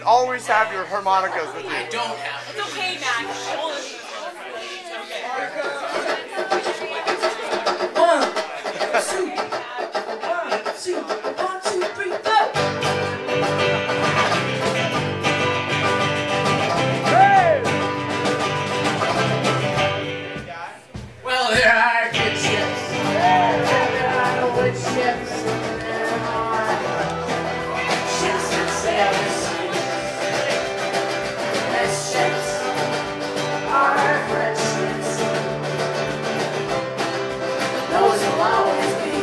always have your harmonicas with you. I don't have it. It's okay, Mac. We'll listen. Well, there are good ships. There are wood ships. There are ships that sail the seas. As ships are friendships. Those will always be.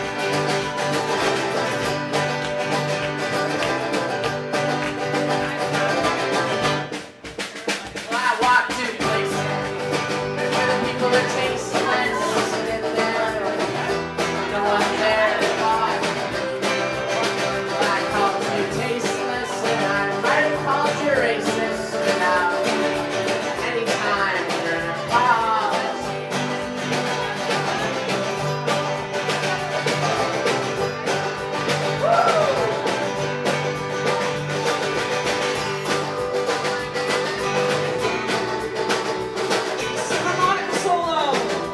Well, I walked to places where the people are tasteless. And there, no one there to talk. Well, I called you tasteless, and I might have called you racist without any time for an apology. Harmonica solo.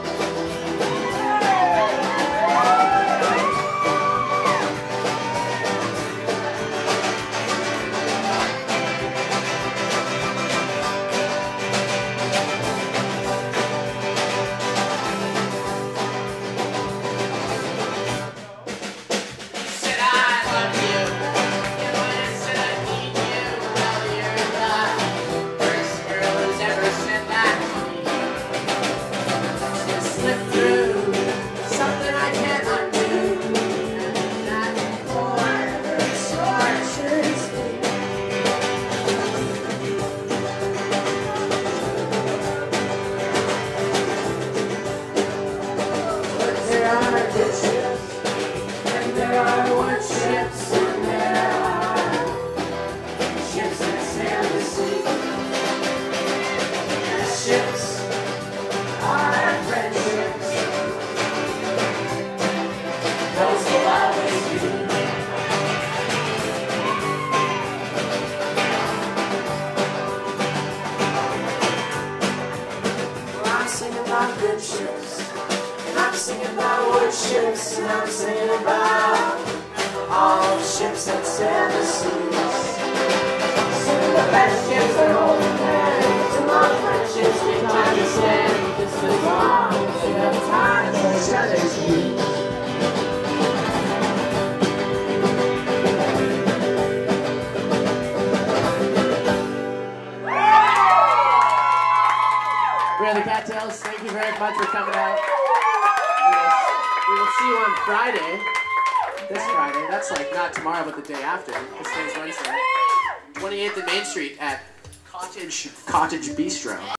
Said I love you, and when I said I need you, well, you're the first girl who's ever said that to me. Just slip through something I can't undo, and that forever tortures me. But there are good ships. And there are warships, and there are ships that sail the sea. And ships are friendships. Those will always be. Well, I'm singing about good ships. And I'm singing about warships, and I'm singing about all the ships that sail the seas. Singing the best ships are holding hands, and all friendships we time to stand, just as long as we have time for each other's needs. We're the Cattails. Thank you very much for coming out. We will see you on Friday. This Friday. That's like not tomorrow, but the day after. This day's Wednesday. 28th and Main Street at Cottage Bistro.